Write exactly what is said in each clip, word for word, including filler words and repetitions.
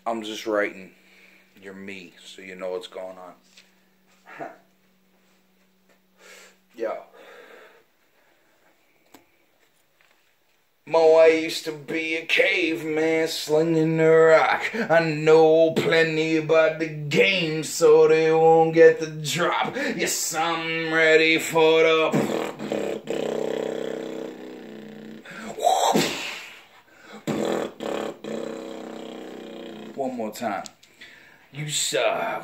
I'm just writing. You're me, so you know what's going on. Yo. Mo, I used to be a caveman slinging the rock. I know plenty about the game, so they won't get the drop. Yes, I'm ready for the... One more time. You saw.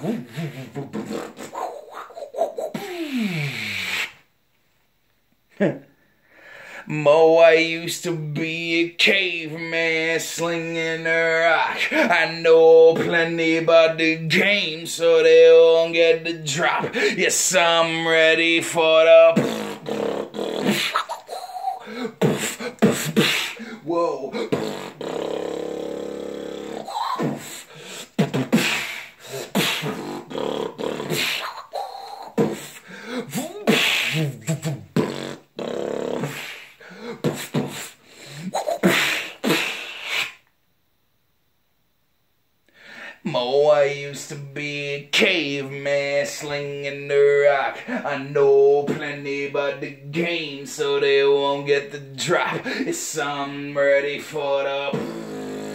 Mo, I used to be a caveman slinging a rock. I know plenty about the game, so they won't get the drop. Yes, I'm ready for the... Whoa. Mo, I used to be a caveman slinging the rock. I know plenty about the game, so they won't get the drop. Yes, I'm ready for the...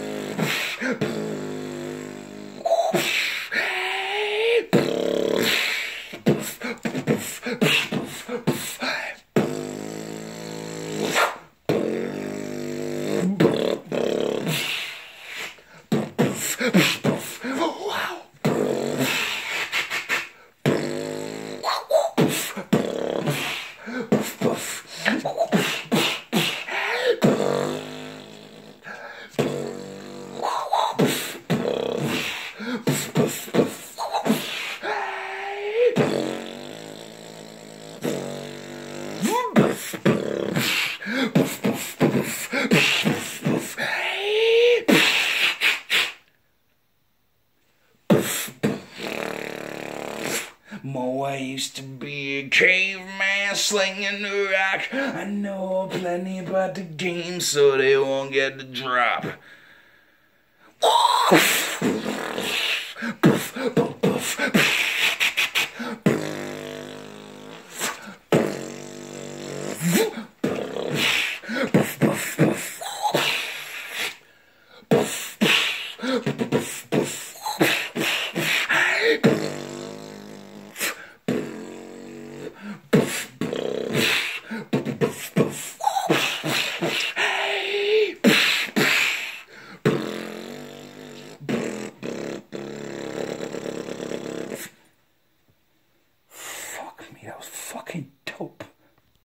Mo, I used to be a caveman slinging the rock. I know plenty about the game, so they won't get the drop.